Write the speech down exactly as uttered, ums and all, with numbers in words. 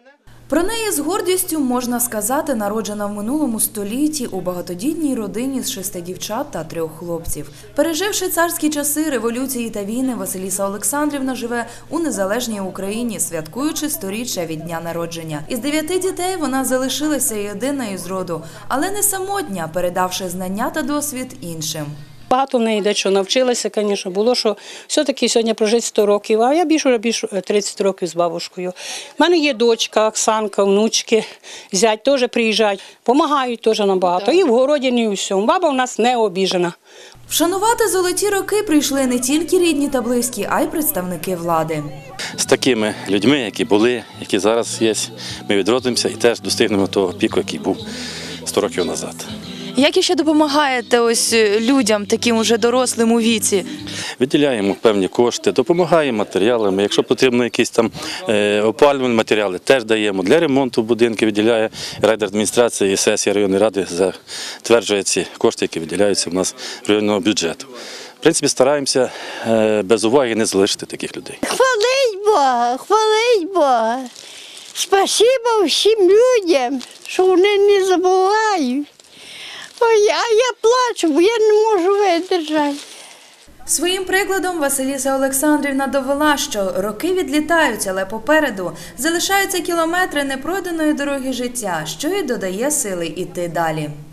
Про неї з гордістю можна сказати, народжена в минулому столітті у багатодітній родині з шести дівчат та трьох хлопців. Переживши царські часи, революції та війни, Василіса Олександрівна живе у незалежній Україні, святкуючи сторіччя від дня народження. Із дев'яти дітей вона залишилася єдиною з роду, але не самотня, передавши знання та досвід іншим. Багато в неї дечого навчилася, звісно, було, що все-таки сьогодні прожити сто років, а я більше вже більше тридцять років з бабушкою. У мене є дочка, Оксанка, внучки, зять теж приїжджають, допомагають теж нам багато. І в городі, і у всьому. Баба у нас не обіжена. Вшанувати золоті роки прийшли не тільки рідні та близькі, а й представники влади. З такими людьми, які були, які зараз є, ми відродимося і теж достигнемо того піку, який був сто років назад. Як ще допомагаєте ось людям, таким уже дорослим у віці? Виділяємо певні кошти, допомагаємо матеріалами. Якщо потрібно якісь там е, опалювальні матеріали, теж даємо. Для ремонту будинків виділяє райдержадміністрація і сесія районної ради затверджує ці кошти, які виділяються в нас з районного бюджету. В принципі, стараємося е, без уваги не залишити таких людей. Хвалить Бога, хвалить Бога. Спасибо всім людям, що вони не забувають. Ой, а я плачу, бо я не можу видержати. Своїм прикладом Василіса Олександрівна довела, що роки відлітають, але попереду залишаються кілометри непройденої дороги життя, що й додає сили йти далі.